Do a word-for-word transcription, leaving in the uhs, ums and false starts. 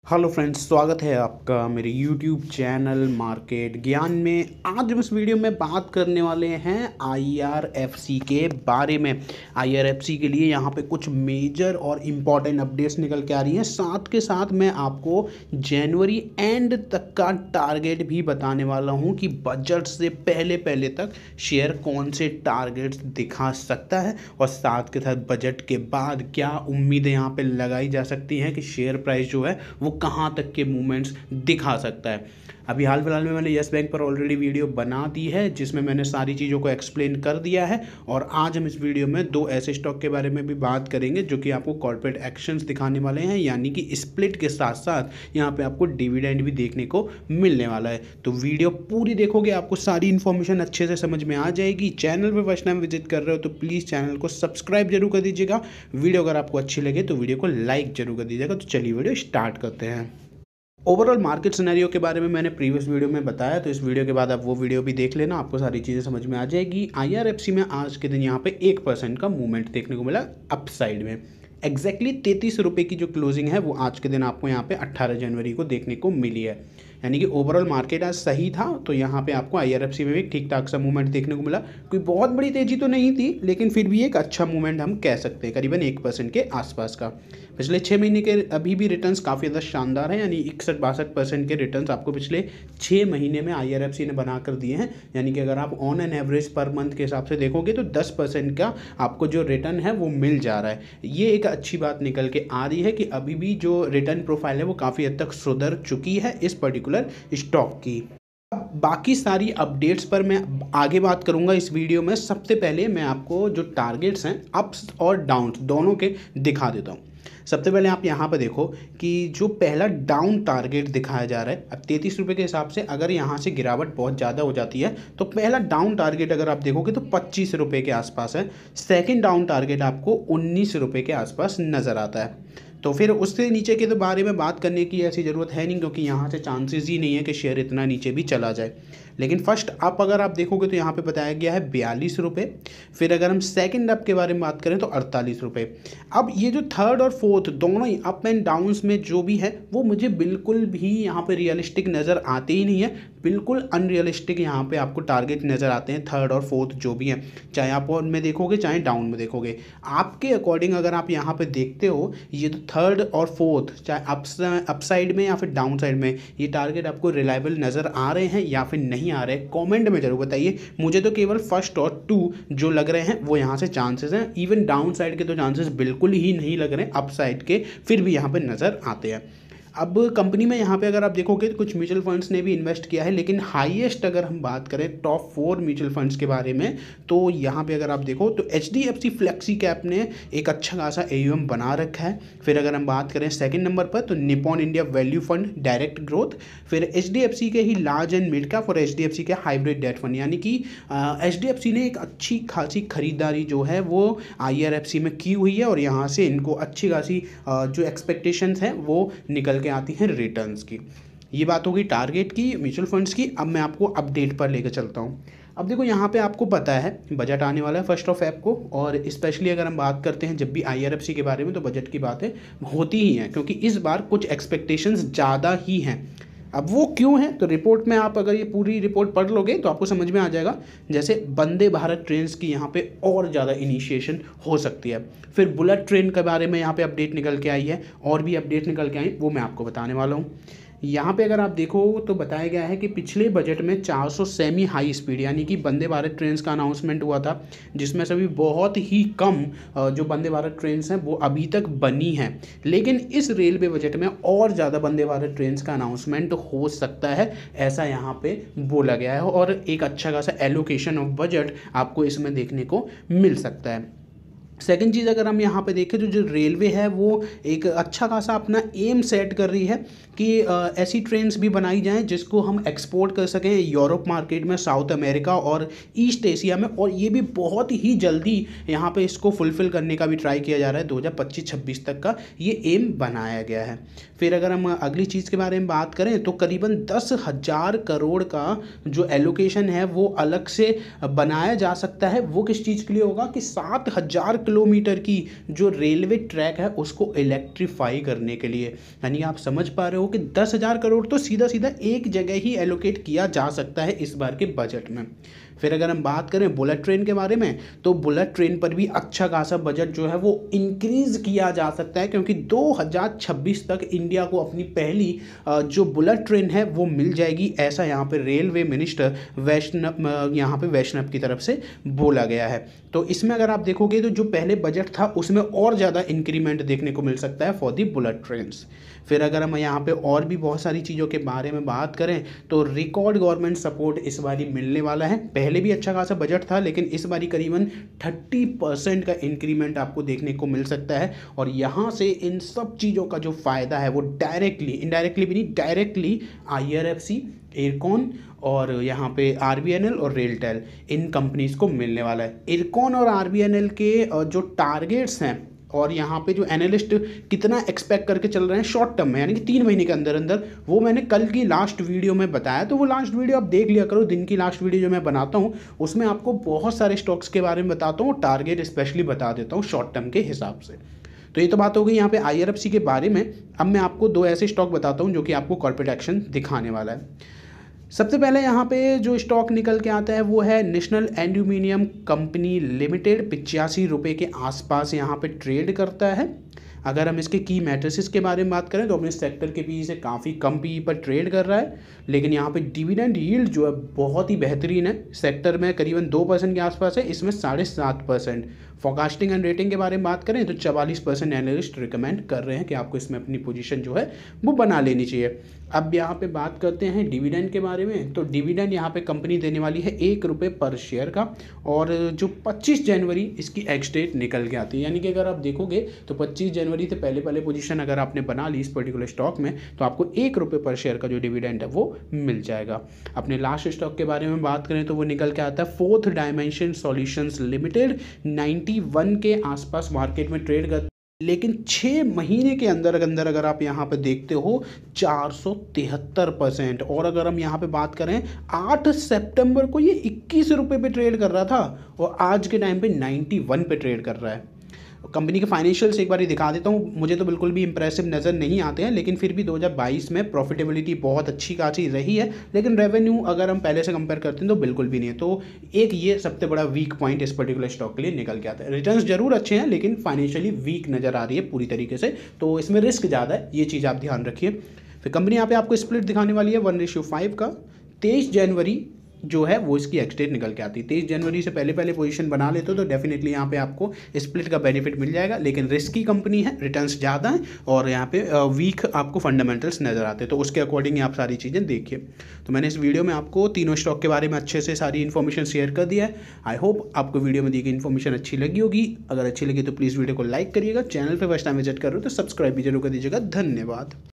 Hello friends, स्वागत है आपका मेरे यूट्यूब चैनल मार्केट ज्ञान में। आज हम इस वीडियो में बात करने वाले हैं आईआरएफसी के बारे में। आईआरएफसी के लिए यहाँ पे कुछ मेजर और इम्पॉर्टेंट अपडेट्स निकल के आ रही हैं। साथ के साथ मैं आपको जनवरी एंड तक का टारगेट भी बताने वाला हूँ कि बजट से पहले पहले तक शेयर कौन से टारगेट्स दिखा सकता है, और साथ के साथ बजट के बाद क्या उम्मीदें यहाँ पे लगाई जा सकती हैं कि शेयर प्राइस जो है वो कहाँ तक के मूवमेंट्स दिखा सकता है। अभी हाल फिलहाल में मैंने यस बैंक पर ऑलरेडी वीडियो बना दी है जिसमें मैंने सारी चीज़ों को एक्सप्लेन कर दिया है, और आज हम इस वीडियो में दो ऐसे स्टॉक के बारे में भी बात करेंगे जो कि आपको कॉर्पोरेट एक्शंस दिखाने वाले हैं, यानी कि स्प्लिट के साथ साथ यहाँ पे आपको डिविडेंड भी देखने को मिलने वाला है। तो वीडियो पूरी देखोगे, आपको सारी इन्फॉर्मेशन अच्छे से समझ में आ जाएगी। चैनल पर फर्स्ट टाइम विजिट कर रहे हो तो प्लीज़ चैनल को सब्सक्राइब जरूर कर दीजिएगा। वीडियो अगर आपको अच्छी लगे तो वीडियो को लाइक जरूर कर दीजिएगा। तो चलिए वीडियो स्टार्ट करते हैं। ओवरऑल मार्केट सिनेरियो के बारे में मैंने प्रीवियस वीडियो में बताया, तो इस वीडियो के बाद आप वो वीडियो भी देख लेना, आपको सारी चीज़ें समझ में आ जाएगी। आईआरएफसी में आज के दिन यहाँ पे एक परसेंट का मूवमेंट देखने को मिला अपसाइड में। एग्जैक्टली तैंतीस रुपये की जो क्लोजिंग है वो आज के दिन आपको यहाँ पे अट्ठारह जनवरी को देखने को मिली है। यानी कि ओवरऑल मार्केट आज सही था, तो यहाँ पे आपको आईआरएफसी में भी ठीक ठाक सा मूवमेंट देखने को मिला। कोई बहुत बड़ी तेज़ी तो नहीं थी, लेकिन फिर भी एक अच्छा मूवमेंट हम कह सकते हैं, करीबन एक परसेंट के आसपास का। पिछले छः महीने के अभी भी रिटर्न्स काफ़ी ज़्यादा शानदार हैं, यानी इकसठ बासठ परसेंट के रिटर्न्स आपको पिछले छः महीने में आईआरएफसी ने बना कर दिए हैं। यानी कि अगर आप ऑन एन एवरेज पर मंथ के हिसाब से देखोगे तो दस परसेंट का आपको जो रिटर्न है वो मिल जा रहा है। ये एक अच्छी बात निकल के आ रही है कि अभी भी जो रिटर्न प्रोफाइल है वो काफ़ी हद तक सुधर चुकी है इस पर्टिकुलर स्टॉक की। बाकी सारी अपडेट्स पर मैं आगे बात करूंगा इस वीडियो में। सबसे पहले मैं आपको जो टारगेट्स हैं अप्स और डाउन्स दोनों के दिखा देता हूं। सबसे पहले आप यहाँ पर देखो कि जो पहला डाउन टारगेट दिखाया जा रहा है, अब तैंतीस रुपये के हिसाब से अगर यहाँ से गिरावट बहुत ज़्यादा हो जाती है तो पहला डाउन टारगेट अगर आप देखोगे तो पच्चीस रुपये के आसपास है। सेकंड डाउन टारगेट आपको उन्नीस रुपये के आसपास नज़र आता है। तो फिर उससे नीचे के तो बारे में बात करने की ऐसी ज़रूरत है नहीं, क्योंकि यहाँ से चांसेस ही नहीं है कि शेयर इतना नीचे भी चला जाए। लेकिन फर्स्ट अप अगर आप देखोगे तो यहाँ पे बताया गया है बयालीस रुपये। फिर अगर हम सेकंड अप के बारे में बात करें तो अड़तालीस रुपये। अब ये जो थर्ड और फोर्थ दोनों ही अप एंड डाउन्स में जो भी है वो मुझे बिल्कुल भी यहाँ पे रियलिस्टिक नज़र आते ही नहीं है। बिल्कुल अनरियलिस्टिक यहाँ पे आपको टारगेट नज़र आते हैं थर्ड और फोर्थ जो भी हैं, चाहे आप ऑन में देखोगे चाहे डाउन में देखोगे। आपके अकॉर्डिंग अगर आप यहाँ पे देखते हो ये तो थर्ड और फोर्थ, चाहे अप्स अपसाइड में या फिर डाउन साइड में, ये टारगेट आपको रिलायबल नज़र आ रहे हैं या फिर नहीं आ रहे, कमेंट में जरूर बताइए। मुझे तो केवल फर्स्ट और टू जो लग रहे हैं वो यहाँ से चांसेस हैं। इवन डाउन साइड के तो चांसेस बिल्कुल ही नहीं लग रहे हैं, अप साइड के फिर भी यहाँ पे नज़र आते हैं। अब कंपनी में यहाँ पे अगर आप देखोगे तो कुछ म्यूचुअल फंड्स ने भी इन्वेस्ट किया है, लेकिन हाईएस्ट अगर हम बात करें टॉप फोर म्यूचुअल फंड्स के बारे में तो यहाँ पे अगर आप देखो तो H D F C flexi cap ने एक अच्छा खासा ए यू एम बना रखा है। फिर अगर हम बात करें सेकंड नंबर पर तो Nippon India value fund direct growth, फिर एच डी एफ सी के ही लार्ज एंड मिड कैप और एच डी एफ सी के हाइब्रिड डेट फंड। यानी कि एच डी एफ सी ने एक अच्छी खासी खरीदारी जो है वो आई आर एफ सी में की हुई है, और यहाँ से इनको अच्छी खासी जो एक्सपेक्टेशंस हैं वो निकल के आती हैं रिटर्न्स की। ये बात होगी टारगेट की, म्यूचुअल फंड्स की। अब मैं आपको अपडेट पर लेकर चलता हूँ। अब देखो यहाँ पे आपको पता है बजट आने वाला है फर्स्ट ऑफ ऐप को, और स्पेशली अगर हम बात करते हैं जब भी आईआरएफसी के बारे में तो बजट की बातें होती ही हैं, क्योंकि इस बार कुछ एक्सपेक्टेशंस ज़्यादा ही हैं। अब वो क्यों है तो रिपोर्ट में आप अगर ये पूरी रिपोर्ट पढ़ लोगे तो आपको समझ में आ जाएगा। जैसे वंदे भारत ट्रेन की यहाँ पे और ज़्यादा इनिशिएशन हो सकती है। फिर बुलेट ट्रेन के बारे में यहाँ पे अपडेट निकल के आई है, और भी अपडेट निकल के आई वो मैं आपको बताने वाला हूँ। यहाँ पे अगर आप देखो तो बताया गया है कि पिछले बजट में चार सौ सेमी हाई स्पीड यानी कि वंदे भारत ट्रेन्स का अनाउंसमेंट हुआ था, जिसमें से भी बहुत ही कम जो वंदे भारत ट्रेन्स हैं वो अभी तक बनी हैं। लेकिन इस रेलवे बजट में और ज़्यादा वंदे भारत ट्रेन्स का अनाउंसमेंट हो सकता है, ऐसा यहाँ पे बोला गया है, और एक अच्छा खासा एलोकेशन ऑफ बजट आपको इसमें देखने को मिल सकता है। सेकेंड चीज़ अगर हम यहाँ पे देखें तो जो रेलवे है वो एक अच्छा खासा अपना एम सेट कर रही है कि आ, ऐसी ट्रेन्स भी बनाई जाएं जिसको हम एक्सपोर्ट कर सकें यूरोप मार्केट में, साउथ अमेरिका और ईस्ट एशिया में, और ये भी बहुत ही जल्दी यहाँ पे इसको फुलफ़िल करने का भी ट्राई किया जा रहा है। दो हज़ार पच्चीस छब्बीस तक का ये एम बनाया गया है। फिर अगर हम अगली चीज़ के बारे में बात करें तो करीबन दस हज़ार करोड़ का जो एलोकेशन है वो अलग से बनाया जा सकता है। वो किस चीज़ के लिए होगा कि सात हज़ार किलोमीटर की जो रेलवे ट्रैक है उसको इलेक्ट्रीफाई करने के लिए। यानी आप समझ पा रहे हो कि दस हज़ार करोड़ तो सीधा सीधा एक जगह ही एलोकेट किया जा सकता है इस बार के बजट में। फिर अगर हम बात करें बुलेट ट्रेन के बारे में, तो बुलेट ट्रेन पर भी अच्छा खासा बजट जो है वो इंक्रीज़ किया जा सकता है, क्योंकि दो हज़ार छब्बीस तक इंडिया को अपनी पहली जो बुलेट ट्रेन है वो मिल जाएगी, ऐसा यहाँ पे रेलवे मिनिस्टर वैष्णव यहाँ पे वैष्णव की तरफ से बोला गया है। तो इसमें अगर आप देखोगे तो जो पहले बजट था उसमें और ज़्यादा इंक्रीमेंट देखने को मिल सकता है फॉर दी बुलेट ट्रेन्स। फिर अगर हम यहाँ पे और भी बहुत सारी चीज़ों के बारे में बात करें तो रिकॉर्ड गवर्नमेंट सपोर्ट इस बारी मिलने वाला है। पहले भी अच्छा खासा बजट था, लेकिन इस बारी करीबन तीस परसेंट का इंक्रीमेंट आपको देखने को मिल सकता है। और यहाँ से इन सब चीज़ों का जो फ़ायदा है वो डायरेक्टली, इनडायरेक्टली भी नहीं, directly I R F C, Ircon और यहाँ पे आर बी एन एल और रेलटेल, इन कंपनीज़ को मिलने वाला है। इरकॉन और आर बी एन एल के जो टारगेट्स हैं और यहाँ पे जो एनालिस्ट कितना एक्सपेक्ट करके चल रहे हैं शॉर्ट टर्म में, यानी कि तीन महीने के अंदर अंदर, वो मैंने कल की लास्ट वीडियो में बताया। तो वो लास्ट वीडियो आप देख लिया करो। दिन की लास्ट वीडियो जो मैं बनाता हूँ उसमें आपको बहुत सारे स्टॉक्स के बारे में बताता हूँ, टारगेट स्पेशली बता देता हूँ शॉर्ट टर्म के हिसाब से। तो ये तो बात हो गई यहाँ पे आई आर एफ सी के बारे में। अब मैं आपको दो ऐसे स्टॉक बताता हूँ जो कि आपको कॉर्पोरेट एक्शन दिखाने वाला है। सबसे पहले यहाँ पे जो स्टॉक निकल के आता है वो है नेशनल एल्यूमिनियम कंपनी लिमिटेड, पिचासी रुपये के आसपास यहाँ पे ट्रेड करता है। अगर हम इसके की मैट्रिसेस के बारे में बात करें तो अपने सेक्टर के पी से काफ़ी कम पी पर ट्रेड कर रहा है, लेकिन यहाँ पे डिविडेंड यील्ड जो है बहुत ही बेहतरीन है। सेक्टर में करीबन दो परसेंट के आसपास है, इसमें साढ़े सात परसेंट। फोरकास्टिंग एंड रेटिंग के बारे में बात करें तो चवालीस परसेंट एनालिस्ट रिकमेंड कर रहे हैं कि आपको इसमें अपनी पोजीशन जो है वो बना लेनी चाहिए। अब यहाँ पे बात करते हैं डिविडेंड के बारे में। तो डिविडेंड यहाँ पे कंपनी देने वाली है एक रुपये पर शेयर का, और जो पच्चीस जनवरी इसकी एक्स डेट निकल के आती है। यानी कि अगर आप देखोगे तो पच्चीस जनवरी से पहले पहले पोजीशन अगर आपने बना ली इस पर्टिकुलर स्टॉक में तो आपको एक रुपये पर शेयर का जो डिविडेंड है वो मिल जाएगा। अपने लास्ट स्टॉक के बारे में बात करें तो वो निकल के आता है फोर्थ डायमेंशन सॉल्यूशंस लिमिटेड, इक्यानवे के आसपास मार्केट में ट्रेड कर, लेकिन छः महीने के अंदर अंदर अगर आप यहाँ पे देखते हो चार सौ तिहत्तर परसेंट। और अगर हम यहाँ पे बात करें आठ सितंबर को ये इक्कीस रुपये पे ट्रेड कर रहा था और आज के टाइम पे इक्यानवे पे ट्रेड कर रहा है। कंपनी के फाइनेंशियल्स एक बार ही दिखा देता हूँ। मुझे तो बिल्कुल भी इंप्रेसिव नज़र नहीं आते हैं, लेकिन फिर भी दो हज़ार बाईस में प्रॉफिटेबिलिटी बहुत अच्छी खासी रही है, लेकिन रेवेन्यू अगर हम पहले से कंपेयर करते हैं तो बिल्कुल भी नहीं है। तो एक ये सबसे बड़ा वीक पॉइंट इस पर्टिकुलर स्टॉक के लिए निकल के आता है। रिटर्न्स जरूर अच्छे हैं लेकिन फाइनेंशियली वीक नज़र आ रही है पूरी तरीके से, तो इसमें रिस्क ज़्यादा है, ये चीज़ आप ध्यान रखिए। फिर कंपनी यहाँ पे आपको स्प्लिट दिखाने वाली है वन रेशियो फाइव का। तेईस जनवरी जो है वो इसकी एक्स डेट निकल के आती है। तेईस जनवरी से पहले पहले पोजीशन बना लेते हो तो डेफिनेटली यहाँ पे आपको स्प्लिट का बेनिफिट मिल जाएगा, लेकिन रिस्की कंपनी है, रिटर्न्स ज़्यादा है और यहाँ पे वीक आपको फंडामेंटल्स नज़र आते हैं, तो उसके अकॉर्डिंग आप सारी चीज़ें देखिए। तो मैंने इस वीडियो में आपको तीनों स्टॉक के बारे में अच्छे से सारी इन्फॉर्मेशन शेयर कर दिया है। आई होप आपको वीडियो में दी गई इन्फॉर्मेशन अच्छी लगी होगी। अगर अच्छी लगी तो प्लीज़ वीडियो को लाइक करिएगा, चैनल पर फर्स्ट टाइम विजिट कर रहे हो तो सब्सक्राइब भी जरूर कर दीजिएगा। धन्यवाद।